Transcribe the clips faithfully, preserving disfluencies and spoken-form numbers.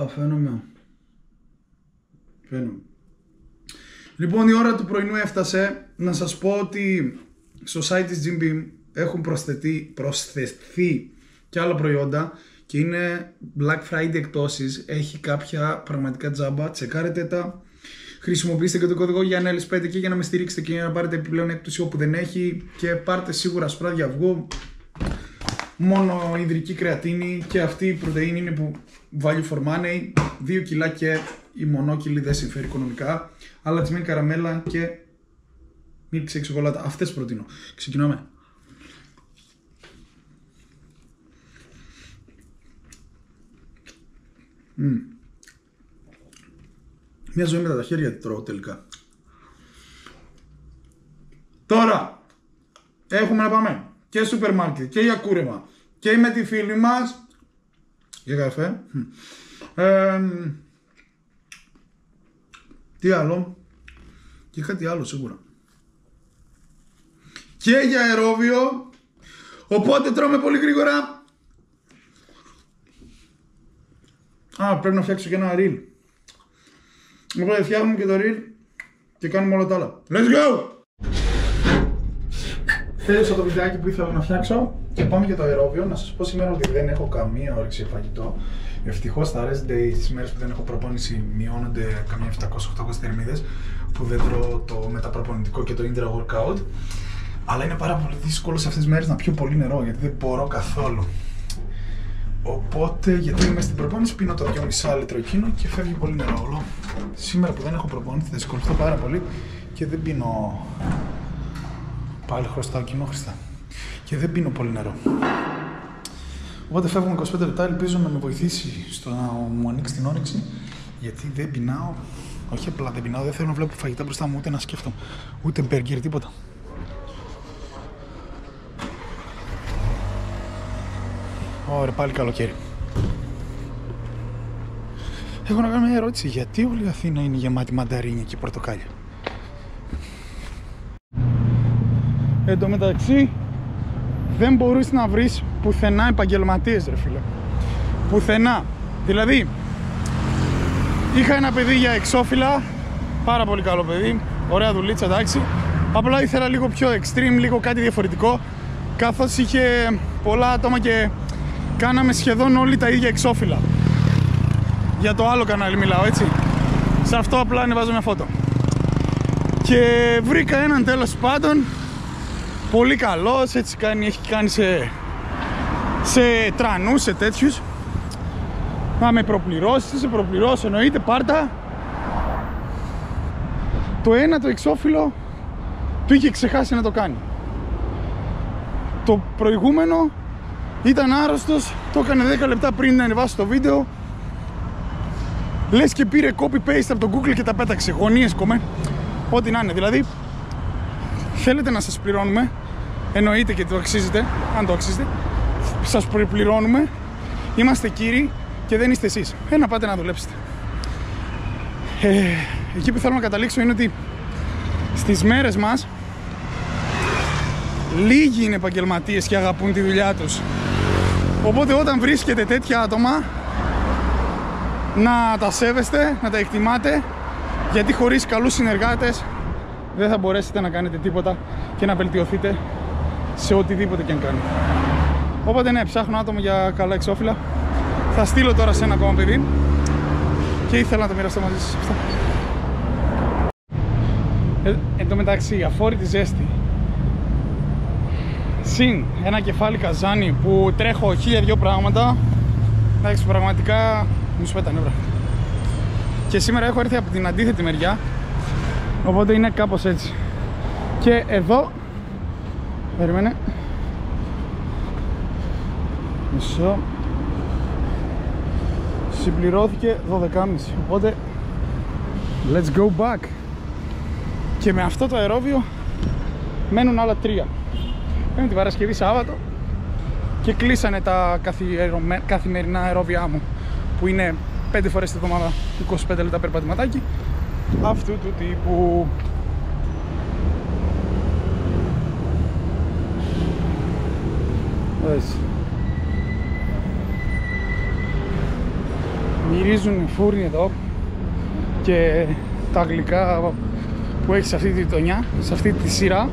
Α, φαίνομαι. Φαίνομαι. Λοιπόν, η ώρα του πρωινού έφτασε. Να σας πω ότι στο site της Jim Beam έχουν προσθεθεί, προσθεθεί και άλλα προϊόντα και είναι Black Friday εκτόσεις. Έχει κάποια πραγματικά τζάμπα. Τσεκάρετε τα. Χρησιμοποιήστε και το κωδικό για εν ελ ες πέντε και για να με στηρίξετε και για να πάρετε επιπλέον έκπτωση όπου δεν έχει. Και πάρτε σίγουρα σπράδια αυγού. Μόνο υδρική κρεατίνη και αυτή η πρωτεΐνη είναι που value for money. δύο κιλά και η μονόκιλη δεν συμφέρει οικονομικά. Αλατισμένη καραμέλα και milkshake σοκολάτα. Αυτές προτείνω. Ξεκινάμε. Mm. Μια ζωή με τα χέρια τη τρώω τελικά. Τώρα έχουμε να πάμε και σούπερ μάρκετ και για κούρεμα και με τη φίλη μας για καφέ. Ε, τι άλλο? Και κάτι άλλο σίγουρα. Και για αερόβιο. Οπότε τρώμε πολύ γρήγορα. Α, πρέπει να φτιάξω και ένα reel. Οπότε φτιάχνουμε και το reel και κάνουμε όλα τα άλλα. Let's go! Τέλειωσα το βιντεάκι που ήθελα να φτιάξω και πάμε για το αερόβιο. Να σας πω σήμερα ότι δεν έχω καμία όρεξη για φαγητό. Ευτυχώς τα rest days, τις μέρες που δεν έχω προπόνηση, μειώνονται καμία επτακόσιες με οχτακόσιες θερμίδες που δεν τρώω το μεταπροπονητικό και το intra workout. Αλλά είναι πάρα πολύ δύσκολο σε αυτές τις μέρες να πιω πολύ νερό γιατί δεν μπορώ καθόλου. Οπότε, γιατί είμαι στην προπόνηση, πίνω το δυόμισι λίτρο εκείνο και φεύγει πολύ νερό όλο. Σήμερα που δεν έχω προπόνηση θα δυσκολευτώ πάρα πολύ και δεν πίνω. Πάλι χρωστάω κοινόχρηστα. Και δεν πίνω πολύ νερό. Οπότε φεύγουμε είκοσι πέντε λεπτά, ελπίζω να με βοηθήσει στο να μου ανοίξει την όρεξη. Γιατί δεν πεινάω. Όχι απλά δεν πεινάω, δεν θέλω να βλέπω φαγητά μπροστά μου, ούτε να σκέφτομαι. Ούτε μπέργκερ, τίποτα. Ωραία, πάλι καλοκαίρι. Έχω να κάνω μια ερώτηση. Γιατί όλη η Αθήνα είναι γεμάτη μανταρίνια και πορτοκάλια? Εν τω μεταξύ, δεν μπορείς να βρεις πουθενά επαγγελματίες, ρε φίλε. Πουθενά. Δηλαδή, είχα ένα παιδί για εξώφυλλα, πάρα πολύ καλό παιδί, ωραία δουλίτσα, εντάξει. Απλά ήθελα λίγο πιο extreme, λίγο κάτι διαφορετικό, καθώς είχε πολλά άτομα και κάναμε σχεδόν όλοι τα ίδια εξώφυλλα. Για το άλλο κανάλι μιλάω, έτσι. Σε αυτό απλά ανεβάζω μια φώτο. Και βρήκα έναν τέλος πάντων, πολύ καλός, έτσι κάνει, έχει κάνει σε, σε τρανούς, σε τέτοιους. Να με προπληρώσει, σε προπληρώσω, εννοείται, πάρτα. Το ένα το εξώφυλλο του είχε ξεχάσει να το κάνει. Το προηγούμενο ήταν άρρωστος, το έκανε δέκα λεπτά πριν να ανεβάσει το βίντεο. Λες και πήρε copy-paste από το Google και τα πέταξε, γωνίες κομμέ. Ό,τι να είναι, δηλαδή θέλετε να σας πληρώνουμε, εννοείται και το αξίζετε, αν το αξίζετε. Σας προπληρώνουμε, είμαστε κύριοι και δεν είστε εσείς. Ένα πάτε να δουλέψετε. Ε, εκεί που θέλω να καταλήξω είναι ότι στις μέρες μας λίγοι είναι επαγγελματίες και αγαπούν τη δουλειά τους. Οπότε όταν βρίσκετε τέτοια άτομα, να τα σέβεστε, να τα εκτιμάτε, γιατί χωρίς καλούς συνεργάτες δεν θα μπορέσετε να κάνετε τίποτα και να βελτιωθείτε σε οτιδήποτε και αν κάνετε. Οπότε ναι, ψάχνω άτομο για καλά εξώφυλλα. Θα στείλω τώρα σε ένα ακόμα παιδί και ήθελα να το μοιραστώ μαζί σας. Ε, εν τω μεταξύ, αφόρητη ζέστη συν ένα κεφάλι καζάνι που τρέχω χίλια δυο πράγματα, εντάξει, πραγματικά μου σπέτα νεύρα. Και σήμερα έχω έρθει από την αντίθετη μεριά, οπότε είναι κάπως έτσι. Και εδώ, περίμενε, μισό, συμπληρώθηκε δώδεκα και μισή, οπότε let's go back. Και με αυτό το αερόβιο μένουν άλλα τρία. Πέμπτη, Παρασκευή, Σάββατο και κλείσανε τα καθημερινά αερόβια μου που είναι πέντε φορές τη εβδομάδα, είκοσι πέντε λεπτά περπατηματάκι αυτού του τύπου. Έτσι. Μυρίζουν φούρνοι εδώ και τα γλυκά που έχει σε αυτή τη γειτονιά, σε αυτή τη σειρά,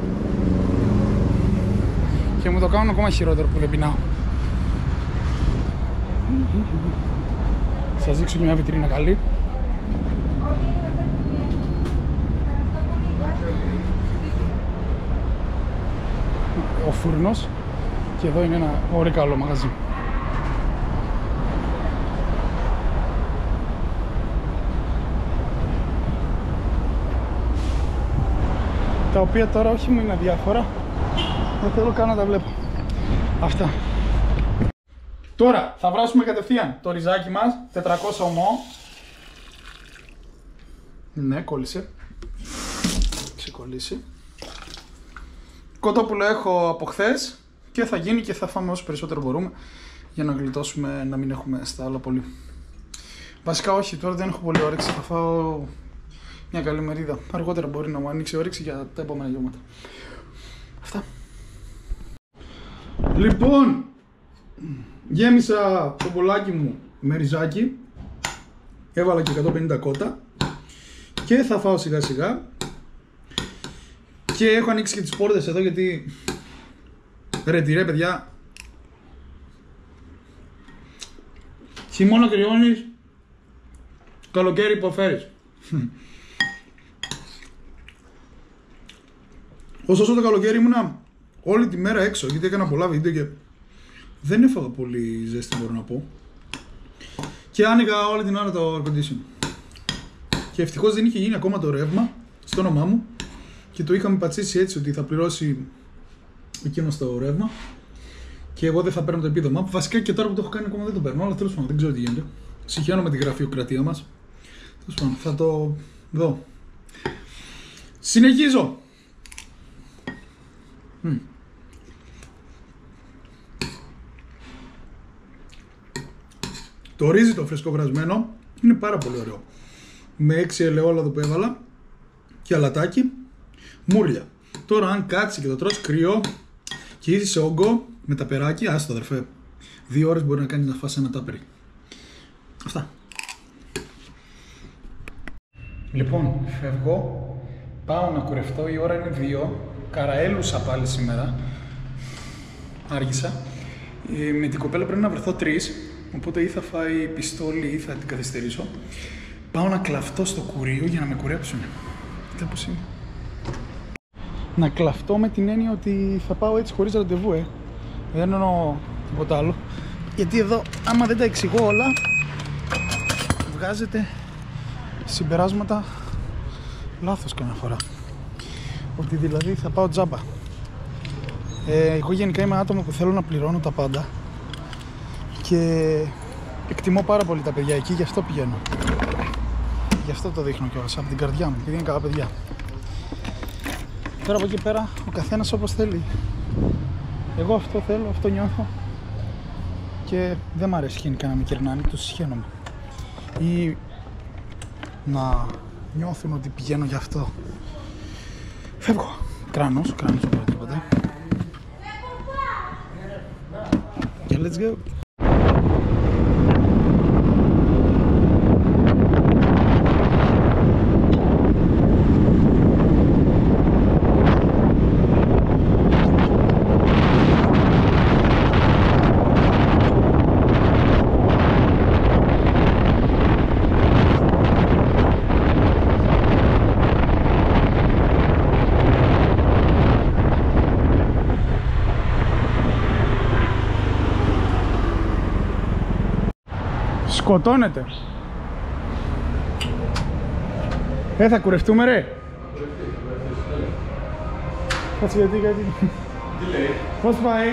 και μου το κάνουν ακόμα χειρότερο που δεν πεινάω. Σας δείξω και μια βιτρίνα καλή. Ο φούρνος, και εδώ είναι ένα ωραίο καλό μαγαζί. Τα οποία τώρα όχι μου είναι αδιάφορα, δεν θέλω καν να τα βλέπω. Αυτά. Τώρα θα βράσουμε κατευθείαν το ριζάκι μας, τετρακόσια ομό. Ναι, κόλλησε. Ξεκολλήσει. Κοτόπουλο έχω από χθες και θα γίνει και θα φάμε όσο περισσότερο μπορούμε για να γλιτώσουμε, να μην έχουμε στα άλλα πολύ. Βασικά όχι, τώρα δεν έχω πολύ όρεξη, θα φάω μια καλή μερίδα. Αργότερα μπορεί να μου ανοίξει όρεξη για τα επόμενα γεύματα. Αυτά. Λοιπόν, γέμισα το μπολάκι μου με ριζάκι, έβαλα και εκατόν πενήντα κότα και θα φάω σιγά σιγά. Και έχω ανοίξει και τις πόρτες εδώ γιατί ρε τι ρε παιδιά, χειμώνα κρυώνεις, καλοκαίρι υποφέρεις. Ωστόσο το καλοκαίρι ήμουνα όλη τη μέρα έξω γιατί έκανα πολλά βίντεο και δεν έφαγα πολύ ζέστη, μπορώ να πω. Και άνοιγα όλη την ώρα το air condition. Και ευτυχώς δεν είχε γίνει ακόμα το ρεύμα στο όνομά μου και το είχαμε πατσίσει έτσι ότι θα πληρώσει εκείνο το ρεύμα και εγώ δεν θα παίρνω το επίδομα. Βασικά και τώρα που το έχω κάνει ακόμα δεν το παίρνω, αλλά τέλος πάντων δεν ξέρω τι γίνεται. Συγχαίρω με τη γραφειοκρατία μας. Τέλος πάντων, θα το δω. Συνεχίζω. Mm. Το ρύζι το φρεσκοβρασμένο είναι πάρα πολύ ωραίο. Με έξι ελαιόλαδο που έβαλα και αλατάκι, μούρλια. Τώρα αν κάτσει και το τρως κρύο και είσαι σε όγκο με τα περάκι, άστο αδερφέ, δύο ώρες μπορεί να κάνεις να φας ένα τάπερι. Αυτά. Λοιπόν, φεύγω, πάω να κουρευτώ, η ώρα είναι δύο, καραέλουσα πάλι σήμερα, άργησα. Ε, με την κοπέλα πρέπει να βρεθώ τρεις, οπότε ή θα φάει πιστόλι ή θα την καθυστερήσω. Πάω να κλαφτώ στο κουρείο για να με κουρέψουν. Κοίτα πώς είναι. Να κλαφτώ με την έννοια ότι θα πάω έτσι χωρίς ραντεβού, ε. Δεν εννοώ τίποτα άλλο. Γιατί εδώ, άμα δεν τα εξηγώ όλα, βγάζετε συμπεράσματα λάθος καμιά φορά. Ότι δηλαδή θα πάω τζάμπα. Ε, εγώ γενικά είμαι άτομο που θέλω να πληρώνω τα πάντα και εκτιμώ πάρα πολύ τα παιδιά εκεί, γι' αυτό πηγαίνω. Γι' αυτό το δείχνω κιόλας, από την καρδιά μου, επειδή είναι καλά παιδιά. Τώρα από εκεί πέρα ο καθένας όπως θέλει. Εγώ αυτό θέλω, αυτό νιώθω και δεν μ' αρέσει γενικά να με κερνάνε, τους συχαίνομαι. Ή να νιώθουν ότι πηγαίνω γι' αυτό. Φεύγω. Κράνος, κράνος οπωσδήποτε. Και let's go. Σκοτώνεται. Ε, θα κουρευτούμε ρε. Κάτσε γιατί, γιατί. Τι λέει. Πώς πάει.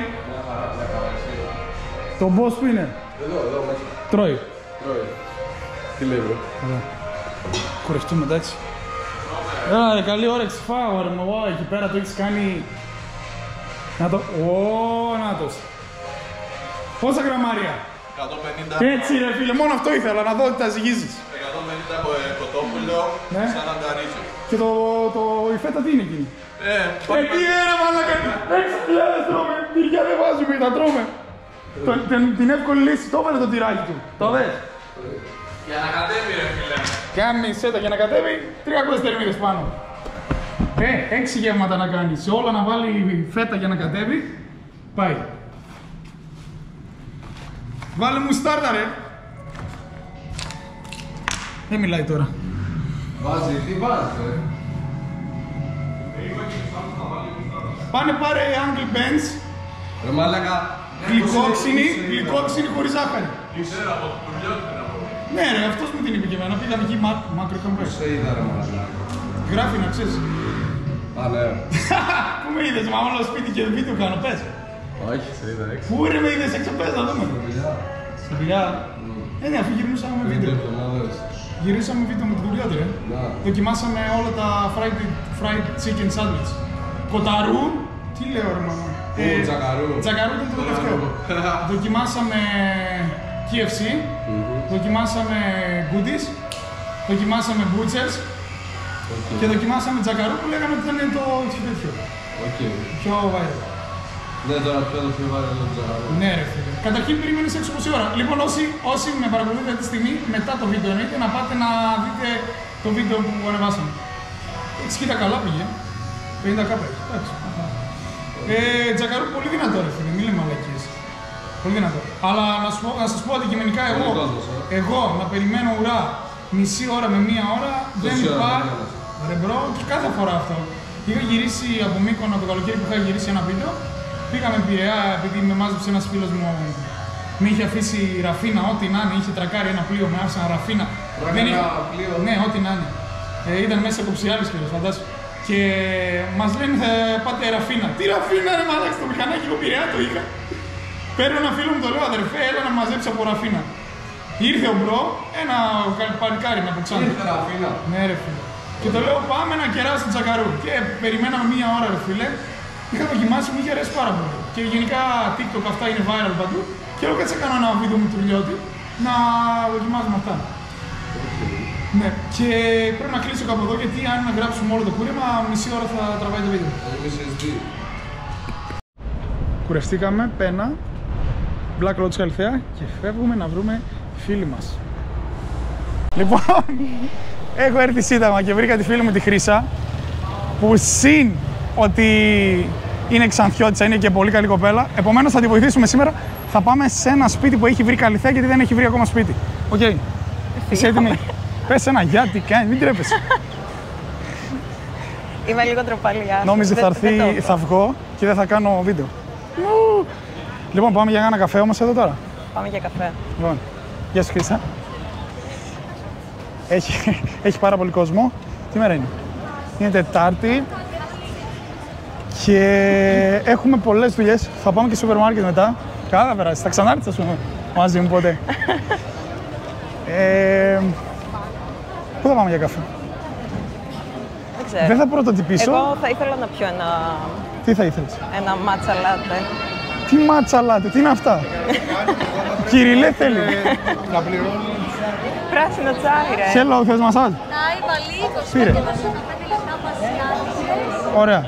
Το boss που είναι. Εδώ, εδώ μέσα. Τρώει. Τρώει. Τι λέει bro. Καλά. Κουρευτούμε εντάξει. Έλα ρε, καλή όρεξη, φάω ρε μου, εκεί πέρα το έχεις κάνει. Να το, ω, νάτος. Πόσα γραμμάρια. εκατόν πενήντα. Έτσι ρε φίλε, μόνο αυτό ήθελα, να δω ότι τα ζυγίζεις. εκατόν πενήντα κοτόπουλο, Ναι. σαράντα ρύζι. Και το, το, η φέτα τι είναι εκείνη. Ε, Ε, τι είναι μαλάκα, έξι χιλιάδες τρώμε, τυριά δεν βάζουμε, τα τρώμε. Το, την, την εύκολη λύση, το έβαλε το τυράκι του, το δες. Για να κατέβει ρε φίλε. Κάμισε το για να κατέβει τριακόσιες θερμίδες πάνω. Ε, έξι γεύματα να κάνει. Σε όλα να βάλει φέτα για να κατέβει. Πάει. Βάλε μου στάρτα ρε. Δεν μιλάει τώρα. Βάζει, τι βάζει ρε. Πάνε πάρε Angle Bench. Ρε μάλακα. Γλυκόξινη, γλυκόξινη χωρίς ζάχαρη. Ξέρω από το δουλειό την από. Ναι ρε, αυτός μου την είπε και εμένα. Πήγαμε εκεί μάκρο καμπές. Σε είδα ρε μάλακα. Γράφει να ξέρεις. Α, ναι. Πού με είδες, μα όλο σπίτι και βίντεο κάνω, πες. Όχι, σε είδα έξω. Πού ρε με είδες έξω, πες να δούμε. Στην δουλειά. Ε, ναι, αφού γυρίσαμε με βίντεο. Γυρίσαμε βίντεο με την δουλειά του, ρε. Δοκιμάσαμε όλα τα fried, fried chicken sandwich. Κοταρού, τι λέω ρε μάνα. Ω, τζακαρού. Τζακαρού ήταν το τελευταίο. Δοκιμάσαμε κέι εφ σι, δοκιμάσαμε goodies, δοκιμάσαμε butchers και δοκιμάσαμε τζακαρού που λέγαμε ότι ήταν το τέτοιο. Πιο viral. Ναι, τώρα πια το πιο viral είναι το τζακαρού. Ναι ρε φίλε. Καταρχήν περίμενες έξω πόση ώρα. Λοιπόν, όσοι, όσοι με παρακολουθείτε αυτή τη στιγμή, μετά το βίντεο εννοείται, να πάτε να δείτε το βίντεο που ανεβάσαμε. Έτσι κοίτα καλά πήγε. πενήντα κάπα έχει, εντάξει. Ε, τζακαρού πολύ δυνατό ρε φίλε, μη λέμε μαλακίες. Πολύ δυνατό. Αλλά να, σου πω, να σας πω αντικειμενικά εγώ, εγώ να περιμένω ουρά μισή ώρα με μία ώρα δεν υπάρχει. Ρε μπρο, και κάθε φορά αυτό. Είχα γυρίσει από Μύκονα το καλοκαίρι που είχα γυρίσει ένα βίντεο. Πήγαμε Πειραιά επειδή με μάζεψε ένας φίλος μου. Με είχε αφήσει ραφίνα, ό,τι να είναι. Είχε τρακάρει ένα πλοίο, με άφησαν ραφίνα. Δεν είχε πλοίο. Ναι, ό,τι να είναι. Ε, ήταν μέσα από ψιάλης φίλος, φαντάσου. Και μας λένε θα πάτε ραφίνα. Τι ραφίνα ρε μάλακα, στο μηχανάκι εγώ Πειραιά το είχα. Παίρνω ένα φίλο μου, το λέω αδερφέ, έλα να μαζέψει από ραφίνα. Ήρθε ο μπρο, ένα παλικάρι με αποξάνει. Ήρθε ραφίνα. Ναι ρε φίλε. Και το λέω πάμε να κεράσω τον τζακαρού. Και περιμέναμε μία ώρα ρε φίλε. Είχα δοκιμάσει, μου είχε αρέσει πάρα πολύ. Και γενικά TikTok αυτά είναι viral παντού. Και εγώ κάτσα κάνω ένα βίντεο με του Λιώτη να δοκιμάζουμε αυτά. Ναι, και πρέπει να κλείσω κάπου εδώ γιατί αν να γράψουμε όλο το κούρεμα, μισή ώρα θα τραβάει το βίντεο. Κουρευτήκαμε, πένα, Black Lodge Καλυθέα και φεύγουμε να βρούμε φίλοι μας. Λοιπόν, έχω έρθει Σύνταγμα και βρήκα τη φίλη μου τη Χρύσα, που συν ότι είναι Ξανθιώτισσα, είναι και πολύ καλή κοπέλα. Επομένως θα τη βοηθήσουμε σήμερα. Θα πάμε σε ένα σπίτι που έχει βρει Καλυθέα γιατί δεν έχει βρει ακόμα σπίτι. Οκ. Okay. Είσαι έτοιμη? Πες ένα γεια, τι κάνει, μην τρέπεσαι. Είμαι λίγο τροπαλιά. Νόμιζε θα έρθει, θα βγω και δεν θα κάνω βίντεο. Λοιπόν, πάμε για ένα καφέ όμως εδώ τώρα. Πάμε για καφέ. Λοιπόν, γεια σου Χρύσα. Έχει, έχει πάρα πολύ κόσμο. Τι μέρα είναι? Είναι Τετάρτη. Και έχουμε πολλές δουλειές. Θα πάμε και στο σούπερ μάρκετ μετά. Καλά περάσει. Θα ξανάρθεις ας πούμε μαζί μου ποτέ. ε, Πού θα πάμε για καφέ? Δεν ξέρω. Δεν θα πρωτοτυπήσω. Εγώ θα ήθελα να πιω ένα... Τι θα ήθελες? Ένα μάτσα λάτε. Τι μάτσα λάτε, τι είναι αυτά? Κυριλέ θέλει. Να πληρώνει. Πράσινο τσάι ρε. Hello, θες μασάζ? Πήρε. Ωραία.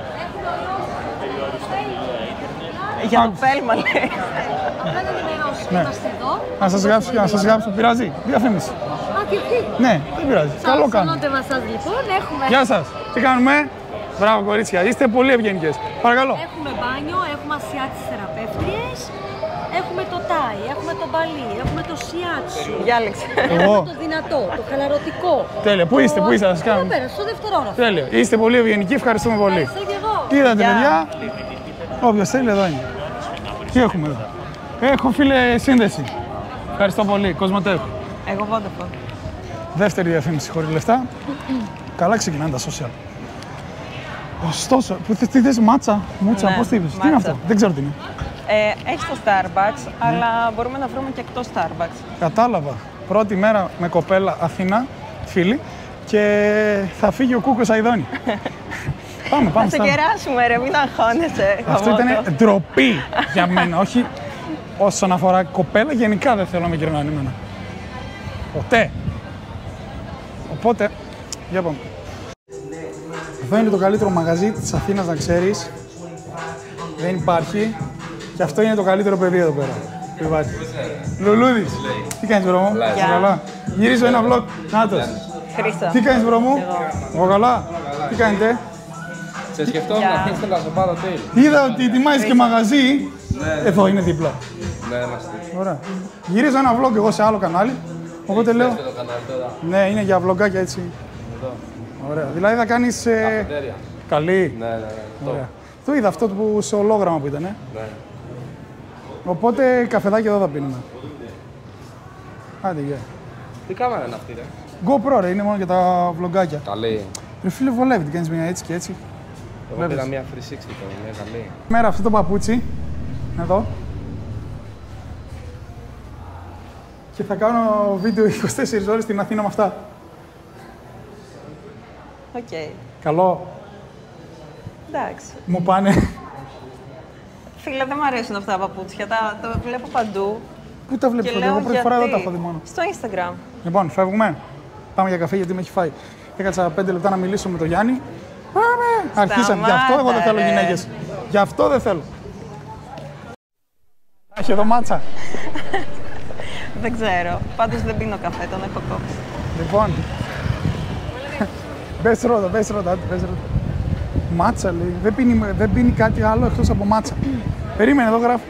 Για το πέλμα λέει. Ναι. Να σας γράψω, να σας γράψω, πειράζει, διαφήμιση. Ναι, δεν πειράζει, καλό κάνω. Γεια σας, τι κάνουμε? Μπράβο κορίτσια, είστε πολύ ευγενικές. Παρακαλώ. Έχουμε μπάνιο, έχουμε ασιάτες θεραπεύτριες, έχουμε το τάι, έχουμε το μπαλί, έχουμε το σιάτσου. Διάλεξε. Εγώ. Έχουμε το δυνατό, το χαλαρωτικό. Τέλεια, πού είστε, πού είστε, να σας κάνω. Εδώ πέρα, στο δευτερόγραφο. Τέλεια, είστε πολύ ευγενικοί, ευχαριστούμε πολύ. Ευχαριστώ και εγώ. Είδατε Γεια. παιδιά, όποιος θέλει εδώ είναι. Τι έχουμε εδώ? Έχω φίλε σύνδεση. Ευχαριστώ πολύ, Κοσμοτέ. Εγώ Vodafone. Δεύτερη διαφήμιση χωρίς λεφτά. Καλά ξεκινάνε τα social. Ωστόσο, που, τι θες, μάτσα, μούτσα, Ναι, πώς τι είπες, τι είναι μάτσα. αυτό, δεν ξέρω τι είναι. Ε, έχει το Starbucks, αλλά μπορούμε να βρούμε και εκτός Starbucks. Κατάλαβα. Πρώτη μέρα με κοπέλα Αθήνα, φίλη, και θα φύγει ο Κούκος Αηδόνη. Πάμε, πάμε. Θα σε στάμε. κεράσουμε ρε, μην αγχώνεσαι. Αυτό Χαμότο. ήταν ντροπή για μένα, όχι όσον αφορά κοπέλα, γενικά δεν θέλω να με κερνάνε εμένα. Ποτέ. Οπότε, για πάμε. Αυτό είναι το καλύτερο μαγαζί της Αθήνας, να ξέρεις. Δεν υπάρχει. Και αυτό είναι το καλύτερο παιδί εδώ πέρα. Πιβάζει. Λουλούδης. Τι κάνεις μπρο μου? Γεια. Καλά. Γυρίζω ένα vlog. Νάτος. Χρήστο. Τι κάνεις μπρο μου? Εγώ καλά. Τι κάνετε? Σε σκεφτόμουν Γεια. να πεις να σε πάρω τέλει. Είδα ότι ετοιμάζεις και μαγαζί. Εδώ είναι δίπλα. Ναι, είμαστε. Ωραία. Γυρίζω ένα vlog εγώ σε άλλο κανάλι. Οπότε λέω. Και το κανάλι τώρα. Ναι, είναι για vlogάκια έτσι. Εδώ. Ωραία. Δηλαδή θα κάνεις. Ε... Καφετέρια. Καλή. Ναι, ναι, ναι. Το. Ωραία. Το είδα αυτό που σε ολόγραμμα που ήταν. Ε. Ναι. Οπότε καφεδάκι εδώ θα πίνουμε. Άντε, γεια. Τι κάμερα είναι αυτή, ρε? GoPro ρε, είναι μόνο για τα vlogάκια. Καλή. Ρε φίλε, βολεύει, την κάνεις μια έτσι και έτσι. Εγώ Βλέπεις. πήρα μια τριακόσια εξήντα τώρα, μια καλή. Μέρα αυτό το παπούτσι, εδώ. Και θα κάνω βίντεο είκοσι τέσσερις ώρες στην Αθήνα με αυτά. Οκ. Καλό, Εντάξει. μου πάνε. Φίλε, δεν μου αρέσουν αυτά τα παπούτσια. Τα, τα βλέπω παντού. Πού τα βλέπεις, Και εγώ λέω πρώτη φορά εδώ γιατί. τα έχω δει μόνο. Στο Instagram. Λοιπόν, φεύγουμε. Πάμε για καφέ γιατί με έχει φάει. Έκατσα πέντε λεπτά να μιλήσω με τον Γιάννη. Πάμε! Αρχίσαμε. Γι' αυτό εγώ δεν θέλω ρε. γυναίκες. Γι' αυτό δεν θέλω. Έχει εδώ μάτσα. Δεν ξέρω. Πάντως δεν πίνω καφέ, τον έχω κόψει. Λοιπόν. Μπες ρώτα, μπες ρώτα, άντε, μπες ρώτα. Μάτσα λέει. Δεν πίνει, δεν πίνει κάτι άλλο εκτός από μάτσα. Περίμενε, εδώ γράφει.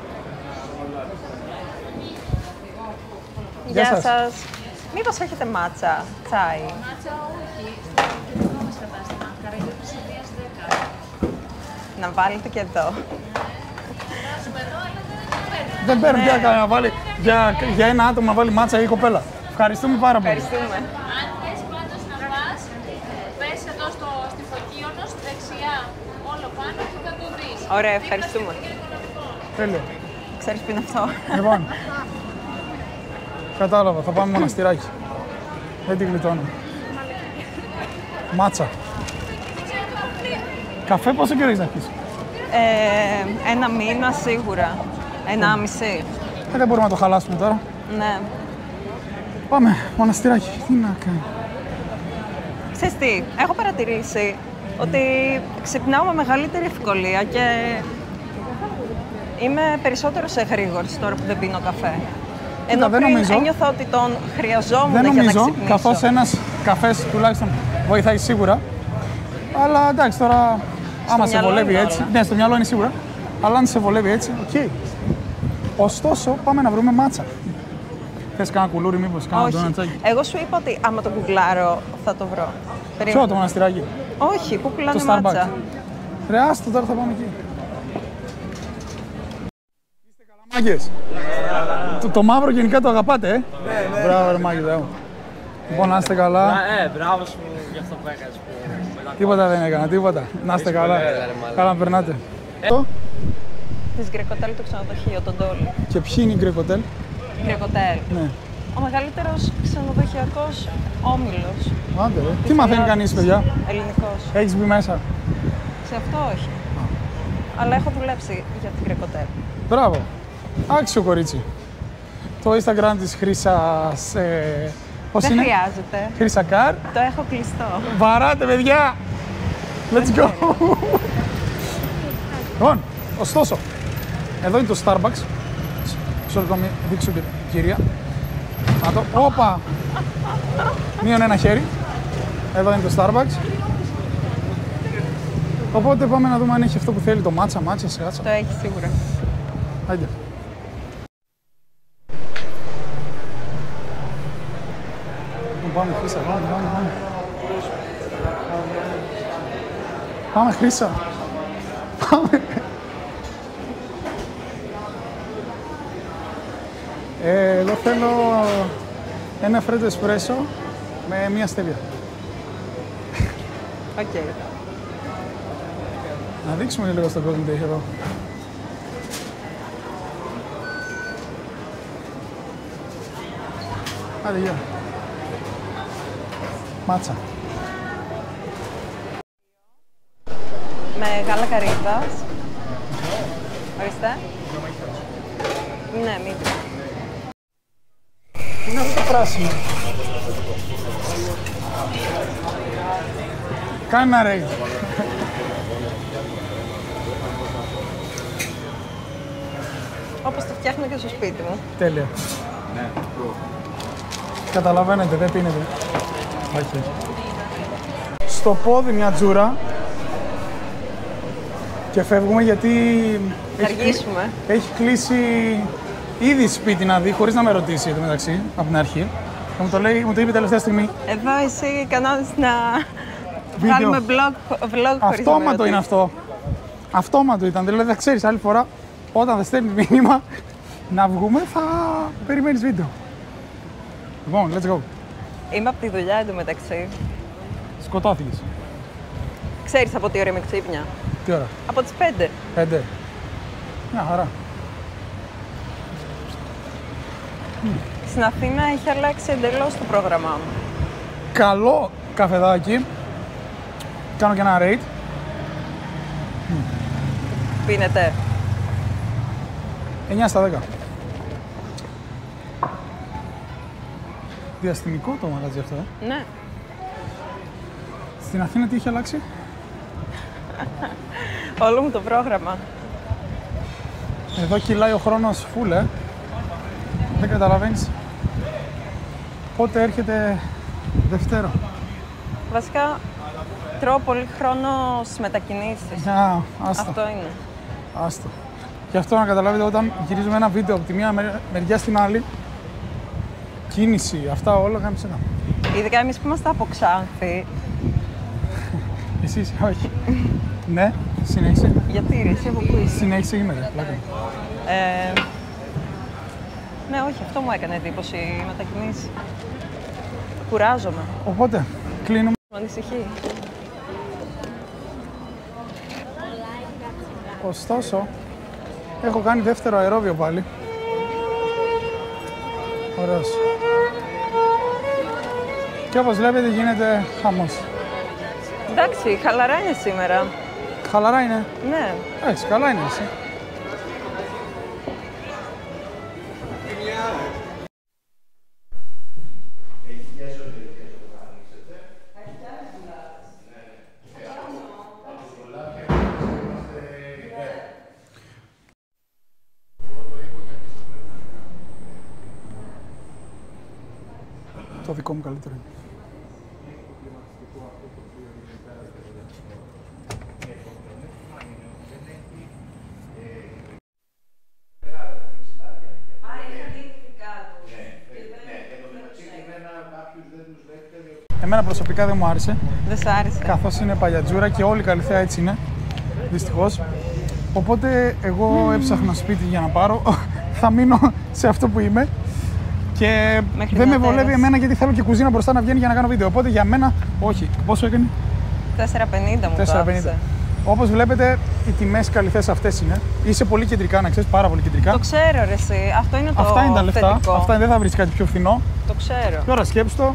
Γεια Γεια σας. σας. Μήπως έχετε μάτσα, τσάι? Μάτσα όχι, δεν έχουμε στο κατάστημα. Καραγιώπης Ιδίας δέκα. Να βάλετε και εδώ. Περάσουμε εδώ, αλλά δεν Δεν παίρνει πια κανένα να βάλει για, για ένα άτομο να βάλει μάτσα ή κοπέλα. Ευχαριστούμε πάρα πολύ. Ευχαριστούμε. Αν θες πάντως να πας, πες εδώ στο, στη Φωκίωνο, στη δεξιά, όλο πάνω και θα το δεις. Ωραία, ευχαριστούμε. Τέλειο. Ξέρεις που είναι αυτό? Λοιπόν. Κατάλαβα, θα πάμε μοναστηράκι. Δεν την γλιτώνω. Μάτσα. Καφέ πόσο καιρό έχεις να πεις? Ε, ένα μήνα σίγουρα. Ένα μισή. Ε, δεν μπορούμε να το χαλάσουμε τώρα. Ναι. Πάμε, μοναστηράκι. Τι να κάνει. Ξέρεις τι, έχω παρατηρήσει ότι ξυπνάω με μεγαλύτερη ευκολία και είμαι περισσότερο σε γρήγορση τώρα που δεν πίνω καφέ. Ενώ δεν πριν νομίζω. ένιωθα ότι τον χρειαζόμουν Δεν για να νομίζω, ξυπνήσω. καθώς ένας καφές τουλάχιστον βοηθάει σίγουρα. Αλλά εντάξει τώρα, άμα σε μυαλό βολεύει είναι έτσι. όλα. Ναι, στο μυαλό είναι σίγουρα. Αλλά αν σε βολεύει έτσι, οκ. Ωστόσο, πάμε να βρούμε μάτσα. Θες κάνα κουλούρι, μήπως κάνα Όχι. ντονατσάκι? Εγώ σου είπα ότι άμα το γκουγκλάρω θα το βρω. Ποιο Περίμενε. το μοναστηράκι? Όχι, πού πουλάνε Το μάτσα. Starbucks. Ρε, άστο τώρα θα πάμε εκεί. Είστε καλά μάγκες? Το, το μαύρο γενικά το αγαπάτε, ε? Ναι, ναι. Μπράβο ρε μάγκες, μου. Λοιπόν, να είστε καλά. Ε, μπράβο σου για αυτό που έκανες. Που... Τίποτα δεν έκανα, τίποτα. Να είστε καλά. Καλά να περνάτε. Το. Της Γκρεκοτέλ του ξενοδοχείου, τον Τόλι. Και ποιοι είναι οι Γκρεκοτέλ? Γκρεκοτέλ. Ναι. Ο μεγαλύτερος ξενοδοχειακός όμιλος. Άντε ρε. Τι μαθαίνει κανείς, παιδιά? Ελληνικός. Έχεις μπει μέσα? Σε αυτό όχι. Αλλά έχω δουλέψει για την Γκρεκοτέλ. Μπράβο. Άξιο κορίτσι. Το Instagram της Χρύσας... Ε, πώς Δεν είναι? χρειάζεται. Χρύσα Καρ. Το έχω κλειστό. Βαράτε, παιδιά! Let's go! Λοιπόν, ωστόσο, εδώ είναι το Starbucks. Σε να δείξω και την κυρία. Να το. Όπα! Μείον ένα χέρι. Εδώ είναι το Starbucks. Οπότε πάμε να δούμε αν έχει αυτό που θέλει το μάτσα, μάτσα, σιγάτσα. Το έχει σίγουρα. Άντε. Πάμε Χρύσα, πάμε, πάμε, πάμε. Πάμε Χρύσα. Πάμε. Ε, εγώ θέλω ένα φρέντο εσπρέσο με μία στέβια. Οκ. Να δείξουμε λίγο στον κόσμο τι έχει εδώ. Άντε, γεια. Μάτσα. Με γάλα καρύδας. Ορίστε. Ναι, μην. Είναι αυτό το πράσινο. Κάνε ένα ρέγγι. Όπως το φτιάχνω και στο σπίτι μου. Τέλεια. Ναι. Καταλαβαίνετε, δεν πίνετε. Όχι, όχι. Στο πόδι μια τζούρα. Και φεύγουμε γιατί Θα έχει, αργήσουμε. έχει κλείσει ήδη σπίτι να δει, χωρίς να με ρωτήσει εδώ μεταξύ, από την αρχή. Και μου το, λέει, μου το είπε τελευταία στιγμή. Εδώ εσύ κανόνες να Βίντεο. βγάλουμε vlog, vlog χωρίς να με Αυτόματο είναι ρωτήσεις. αυτό. Αυτόματο ήταν. Δηλαδή θα ξέρεις άλλη φορά όταν θα στέλνει μήνυμα να βγούμε θα περιμένεις βίντεο. Λοιπόν, let's go. Είμαι από τη δουλειά εντωμεταξύ. Σκοτώθηκες. Ξέρεις από τι ώρα είμαι ξύπνια? Τι ώρα? Από τις πέντε. Πέντε. Μια χαρά. Στην Αθήνα έχει αλλάξει εντελώς το πρόγραμμά μου. Καλό καφεδάκι. Κάνω και ένα rate. Πίνετε. εννιά στα δέκα. Διαστημικό το μαγαζί αυτό, ε. Ναι. Στην Αθήνα τι έχει αλλάξει? Όλο μου το πρόγραμμα. Εδώ κυλάει ο χρόνος full, ε. Δεν καταλαβαίνεις πότε έρχεται Δευτέρα. Βασικά, τρώω πολύ χρόνο στις μετακινήσεις. Α, άστα, Αυτό είναι. άστα. Γι' αυτό να καταλάβετε όταν γυρίζουμε ένα βίντεο από τη μία μερ- μεριά στην άλλη, κίνηση, αυτά όλα γάμισε τα. Ειδικά εμείς που είμαστε από Ξάνθη. Εσείς, όχι. Ναι, συνέχισε. Γιατί ρε, εσύ από πού είσαι? Συνέχισε γίνεται. Πλάκα. Ε, ναι, όχι, αυτό μου έκανε εντύπωση η μετακινήση. Κουράζομαι. Οπότε, κλείνουμε. Με ανησυχεί. Ωστόσο, έχω κάνει δεύτερο αερόβιο πάλι. Ωραίος. Και όπως βλέπετε γίνεται χαμός. Εντάξει, χαλαρά είναι σήμερα. Χαλαρά είναι. Ναι. Εντάξει, καλά είναι εσύ. Το δικό μου καλύτερο είναι. Εμένα προσωπικά δεν μου άρεσε, Δεν σ' άρεσε. καθώς είναι παλιατζούρα και όλη η Καλυθέα έτσι είναι, δυστυχώς. Οπότε εγώ έψαχνα σπίτι για να πάρω, θα μείνω σε αυτό που είμαι και Μέχρι δεν με να βολεύει τέλος. εμένα γιατί θέλω και κουζίνα μπροστά να βγαίνει για να κάνω βίντεο. Οπότε για μένα, όχι. Πόσο έκανε? τέσσερα πενήντα μου το τέσσερα πενήντα. άφησε. Όπως βλέπετε, οι τιμές Καλυθέας αυτές είναι. Είσαι πολύ κεντρικά, να ξέρεις, πάρα πολύ κεντρικά. Το ξέρω ρε εσύ. Αυτό είναι το Αυτά είναι τα λεφτά. θετικό. Αυτά δεν θα βρεις κάτι πιο φθηνό. Το ξέρω. Τώρα σκέψου το.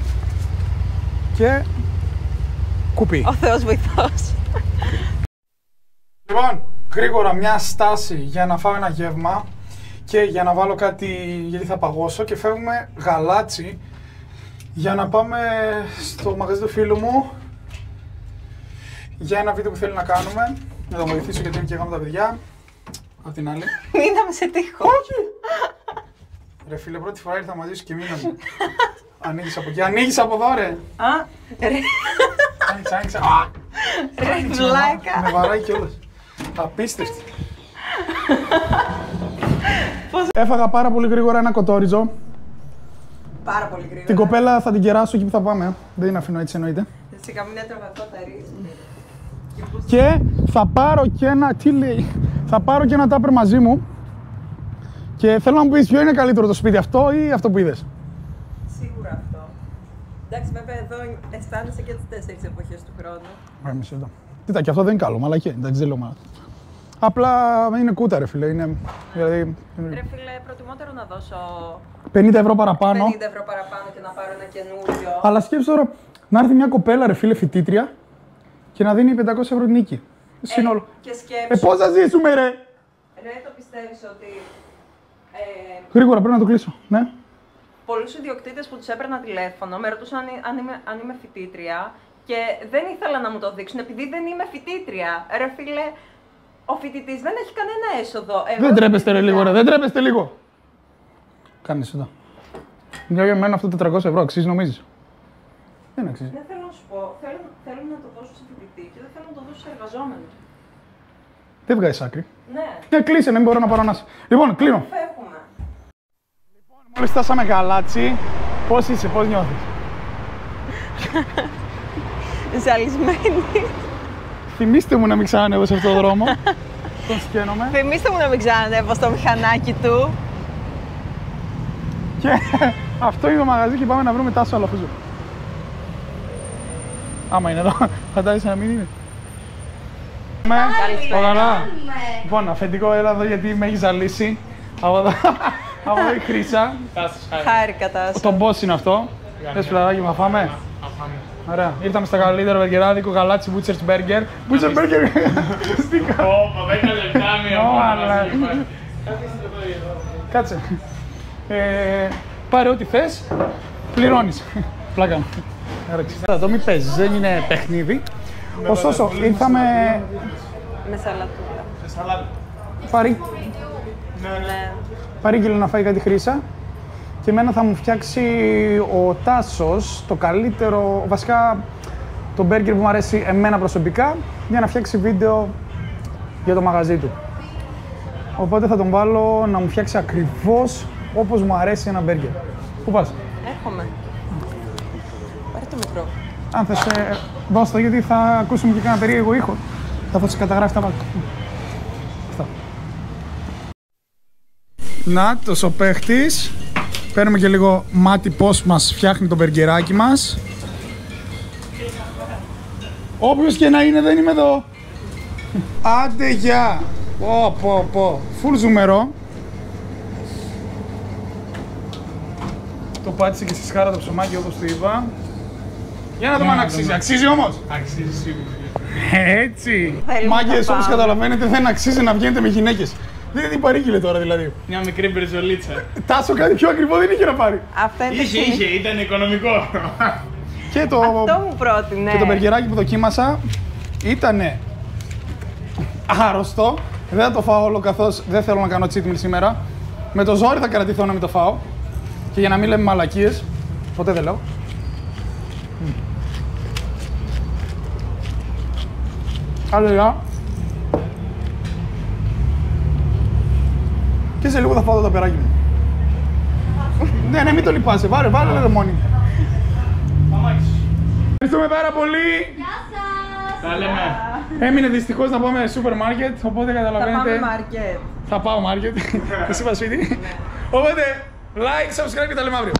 Και κουπί. Ο Θεός βοηθός. Λοιπόν, γρήγορα μια στάση για να φάω ένα γεύμα και για να βάλω κάτι γιατί θα παγώσω και φεύγουμε γαλάτσι για να πάμε στο μαγαζί του φίλου μου για ένα βίντεο που θέλει να κάνουμε. Να τον βοηθήσω γιατί είναι και εγώ με τα παιδιά. Απ' την άλλη. Μείναμε σε τείχο. Όχι! Ρε φίλε, πρώτη φορά ήρθα μαζί σου και μείναμε. Ανοίγεις από εκεί, ανοίγεις από εδώ ρε! Α, ρε, Άνοιξε, άνοιξε. Α! ρε Άνοιξε, βλάκα. με βαράει κιόλας. Απίστευτη. Έφαγα πάρα πολύ γρήγορα ένα κοτόριζο. Πάρα πολύ γρήγορα. Την κοπέλα θα την κεράσω εκεί που θα πάμε. Δεν την αφήνω έτσι εννοείται. Σιγά μην έτρωγα αυτό τα ρίζα. Και θα πάρω και ένα. Τι λέει, θα πάρω και ένα τάπερ μαζί μου. Και θέλω να μου πεις ποιο είναι καλύτερο, το σπίτι αυτό ή αυτό που είδες. Σίγουρα αυτό. Εντάξει, βέβαια εδώ αισθάνεσαι και τις τέσσερις εποχές του χρόνου. Ωραία, μισό λεπτό. Κοίτα, και αυτό δεν είναι καλό, μαλακή. Εντάξει, δεν λέω μαλακή. Απλά είναι κούτα, ρε φίλε. Είναι, δηλαδή, Ρε φίλε, προτιμότερο να δώσω πενήντα ευρώ παραπάνω. πενήντα ευρώ παραπάνω και να πάρω ένα καινούριο. Αλλά σκέψου τώρα να έρθει μια κοπέλα, ρε φίλε, φοιτήτρια και να δίνει πεντακόσια ευρώ την νίκη. Σύνολο. Και Ε, σκέψου, πώς θα ζήσουμε, ρε! ρε το πιστεύεις ότι ε, Γρήγορα, πρέπει να το κλείσω. Ναι. πολλούς ιδιοκτήτες που τους έπαιρνα τηλέφωνο με ρωτούσαν αν, αν, είμαι, αν είμαι φοιτήτρια και δεν ήθελα να μου το δείξουν επειδή δεν είμαι φοιτήτρια. Ρε φίλε, Ο φοιτητής δεν έχει κανένα έσοδο. Εγώ Δεν τρέπεστε ρε λίγο, ρε. Δεν τρέπεστε λίγο. Κάνεις εδώ. Μια για μένα αυτό το τετρακόσια ευρώ αξίζει, νομίζεις? Δεν αξίζει. Δεν θέλω να σου πω. Θέλω, θέλω να το δώσω σε φοιτητή και δεν θέλω να το δώσω σε εργαζόμενο. Δεν βγάζεις άκρη. Ναι. Ναι, κλείσε, δεν μπορώ να πάρω ανάσα. Λοιπόν, κλείνω. Φεύγουμε. Μόλις φτάσαμε Γαλάτσι, πώς είσαι, πώς νιώθεις? Ζαλισμένη. Θυμήστε μου να μην ξανανεύω σε αυτόν τον δρόμο. Τον σκένομαι. Θυμήστε μου να μην ξανανεύω στο μηχανάκι του. Και αυτό είναι το μαγαζί και πάμε να βρούμε Τάσο Αλαφούζο. Άμα είναι εδώ, φαντάζεσαι να μην είναι. Καλησπέρα. Καλά. Λοιπόν, αφεντικό, έλα εδώ γιατί με έχει ζαλίσει. Από εδώ, από εδώ η Χρύσα. Χάρηκα Τάσο. Το boss είναι αυτό. Θες φιλαράκι, μα φάμε? Ωραία. Ήρθαμε στα καλύτερα μπεργκεράδικο, Γαλάτσι Butcher's Burger. Butcher's Burger. Στίκα. Ωπα, δέκα λεπτά μία. Κάτσε. Ε, πάρε ό,τι θες, πληρώνεις. Πλάκα μου. Το μη παίζεις, δεν είναι παιχνίδι. Ωστόσο, ήρθαμε... Με σαλατούλα. Πάρει... Ναι. Παρήγγειλε να φάει κάτι Χρύσα και εμένα θα μου φτιάξει ο Τάσος το καλύτερο, βασικά το μπέργκερ που μου αρέσει εμένα προσωπικά, για να φτιάξει βίντεο για το μαγαζί του. Οπότε θα τον βάλω να μου φτιάξει ακριβώς όπως μου αρέσει ένα μπέργκερ. Πού πας? Έρχομαι. Πάρε το μικρό. Αν θες, ε, δώσ' το γιατί θα ακούσουμε και κανένα περίεργο ήχο. Θα σας καταγράφει τα μάτια. Αυτά. Να, το ο παίχτης. Παίρνουμε και λίγο μάτι πώς μας φτιάχνει το μπεργκεράκι μας. Όποιος και να είναι, δεν είμαι εδώ. Άντε, γεια. Πω, πω, πω. Φουλ ζουμερό. Το πάτησε και στη σχάρα το ψωμάκι όπως του είπα. Για να δούμε αν αξίζει. Αξίζει όμως. Αξίζει σίγουρα. Έτσι. Θέλουμε Μάγκες, να όπως πάμε. καταλαβαίνετε, δεν αξίζει να βγαίνετε με γυναίκες. Δεν είναι τι παρήγγειλε τώρα δηλαδή. Μια μικρή μπριζολίτσα. Τάσο, κάτι πιο ακριβό δεν είχε να πάρει. Αυτό είναι το Είχε, συνήθι- είχε, ήταν οικονομικό. Και το, Αυτό μου πρότεινε. και το μπεργκεράκι που δοκίμασα ήτανε άρρωστο. Δεν θα το φάω όλο καθώς δεν θέλω να κάνω cheat meal σήμερα. Με το ζόρι θα κρατηθώ να μην το φάω. Και για να μην λέμε μαλακίες, ποτέ δεν λέω. Άλλα. Και σε λίγο θα φάω το ταπεράκι μου. Ναι, ναι, μην το λυπάσαι. Βάλε, βάλε λεμόνι. Ευχαριστούμε πάρα πολύ. Τα λέμε. Έμεινε δυστυχώς να πάμε σούπερ μάρκετ, οπότε Θα καταλαβαίνετε. πάμε μάρκετ. Θα πάω μάρκετ. Εσύ πας σπίτι. Οπότε, like, subscribe και τα λέμε αύριο.